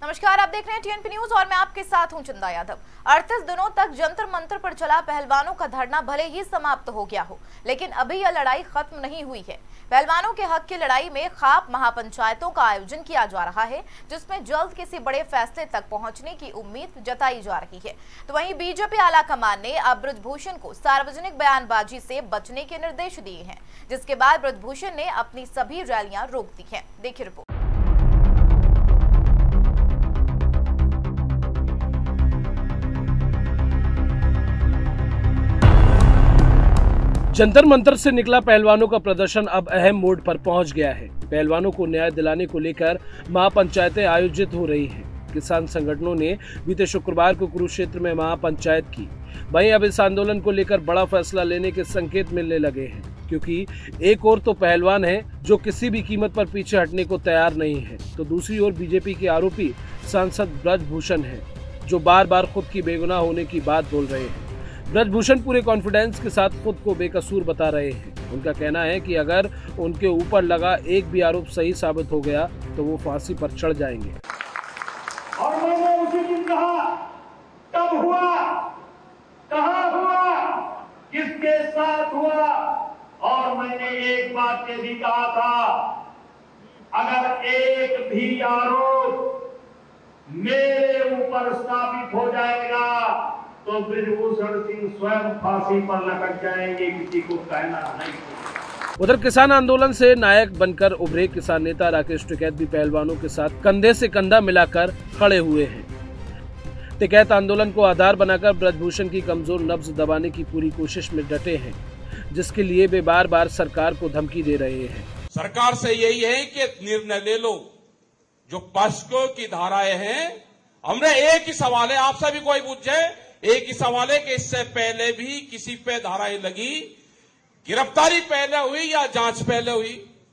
नमस्कार, आप देख रहे हैं टीएनपी न्यूज और मैं आपके साथ हूं चंदा यादव। 38 दिनों तक जंतर मंतर पर चला पहलवानों का धरना भले ही समाप्त हो गया हो, लेकिन अभी यह लड़ाई खत्म नहीं हुई है। पहलवानों के हक की लड़ाई में खाप महापंचायतों का आयोजन किया जा रहा है, जिसमें जल्द किसी बड़े फैसले तक पहुंचने की उम्मीद जताई जा रही है। तो वहीं बीजेपी आलाकमान ने अब ब्रजभूषण को सार्वजनिक बयानबाजी से बचने के निर्देश दिए हैं, जिसके बाद ब्रजभूषण ने अपनी सभी रैलियां रोक दी हैं। देखिए रिपोर्ट। जंतर मंतर से निकला पहलवानों का प्रदर्शन अब अहम मोड़ पर पहुंच गया है। पहलवानों को न्याय दिलाने को लेकर महापंचायतें आयोजित हो रही हैं। किसान संगठनों ने बीते शुक्रवार को कुरुक्षेत्र में महापंचायत की। वहीं अब इस आंदोलन को लेकर बड़ा फैसला लेने के संकेत मिलने लगे हैं, क्योंकि एक ओर तो पहलवान हैं जो किसी भी कीमत पर पीछे हटने को तैयार नहीं है, तो दूसरी ओर बीजेपी के आरोपी सांसद ब्रजभूषण हैं, जो बार बार खुद की बेगुनाह होने की बात बोल रहे हैं। ब्रजभूषण पूरे कॉन्फिडेंस के साथ खुद को बेकसूर बता रहे हैं। उनका कहना है कि अगर उनके ऊपर लगा एक भी आरोप सही साबित हो गया तो वो फांसी पर चढ़ जाएंगे। और मैंने उसी दिन कहा, कब हुआ, कहां हुआ, किसके साथ हुआ, और मैंने एक बात ये भी कहा था, अगर एक भी आरोप मेरे ऊपर साबित हो जाएगा तो ब्रजभूषण सिंह स्वयं फांसी पर लटक जाएंगे, किसी को कहना नहीं। उधर किसान आंदोलन से नायक बनकर उभरे किसान नेता राकेश टिकैत भी पहलवानों के साथ कंधे से कंधा मिलाकर खड़े हुए हैं। टिकैत आंदोलन को आधार बनाकर ब्रजभूषण की कमजोर नब्ज दबाने की पूरी कोशिश में डटे हैं, जिसके लिए वे बार बार सरकार को धमकी दे रहे हैं। सरकार से यही है कि निर्णय ले लो, जो पॉस्को की धाराएं हैं। हमने एक ही सवाल है, आपसे भी कोई पूछे, एक ही सवाल है कि इससे पहले भी किसी पे धाराएं लगी, गिरफ्तारी पहले हुई या जांच पहले हुई,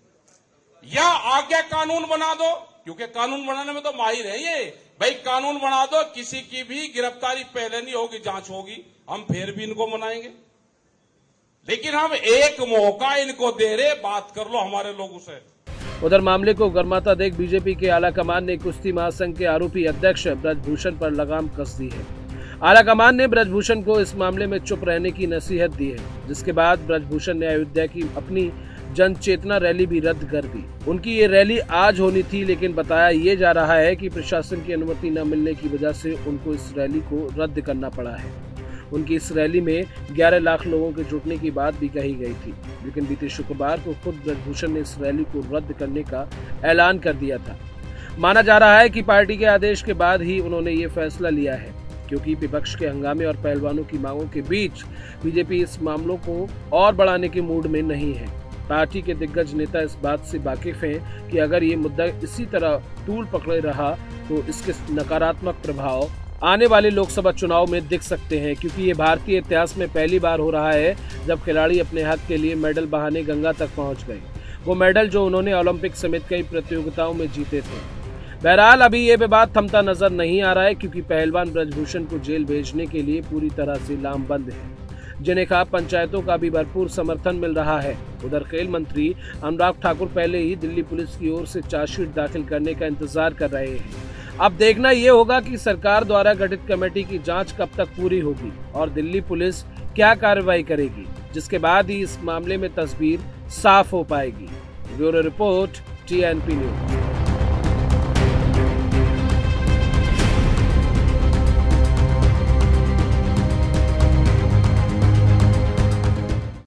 या आगे कानून बना दो, क्योंकि कानून बनाने में तो माहिर है ये भाई, कानून बना दो, किसी की भी गिरफ्तारी पहले नहीं होगी, जांच होगी, हम फिर भी इनको मनाएंगे। लेकिन हम एक मौका इनको दे रहे, बात कर लो हमारे लोगों से। उधर मामले को गर्माता देख बीजेपी के आलाकमान ने कुश्ती महासंघ के आरोपी अध्यक्ष ब्रजभूषण पर लगाम कस दी है। आलाकमान ने ब्रजभूषण को इस मामले में चुप रहने की नसीहत दी है, जिसके बाद ब्रजभूषण ने अयोध्या की अपनी जन चेतना रैली भी रद्द कर दी। उनकी ये रैली आज होनी थी, लेकिन बताया ये जा रहा है कि प्रशासन की अनुमति न मिलने की वजह से उनको इस रैली को रद्द करना पड़ा है। उनकी इस रैली में 11 लाख लोगों के जुटने की बात भी कही गई थी, लेकिन बीते शुक्रवार को खुद ब्रजभूषण ने इस रैली को रद्द करने का ऐलान कर दिया था। माना जा रहा है कि पार्टी के आदेश के बाद ही उन्होंने ये फैसला लिया है, क्योंकि विपक्ष के हंगामे और पहलवानों की मांगों के बीच बीजेपी इस मामलों को और बढ़ाने के मूड में नहीं है। पार्टी के दिग्गज नेता इस बात से वाकिफ हैं कि अगर ये मुद्दा इसी तरह तूल पकड़े रहा तो इसके नकारात्मक प्रभाव आने वाले लोकसभा चुनाव में दिख सकते हैं, क्योंकि ये भारतीय इतिहास में पहली बार हो रहा है जब खिलाड़ी अपने हक के लिए मेडल बहाने गंगा तक पहुंच गए, वो मेडल जो उन्होंने ओलंपिक समेत कई प्रतियोगिताओं में जीते थे। बहरहाल अभी ये विवाद थमता नजर नहीं आ रहा है, क्योंकि पहलवान ब्रजभूषण को जेल भेजने के लिए पूरी तरह से लामबंद है, जिन्हें खाप पंचायतों का भी भरपूर समर्थन मिल रहा है। उधर खेल मंत्री अनुराग ठाकुर पहले ही दिल्ली पुलिस की ओर से चार्जशीट दाखिल करने का इंतजार कर रहे हैं। अब देखना ये होगा कि सरकार द्वारा गठित कमेटी की जांच कब तक पूरी होगी और दिल्ली पुलिस क्या कार्रवाई करेगी, जिसके बाद ही इस मामले में तस्वीर साफ हो पाएगी। Bureau report, TNP news.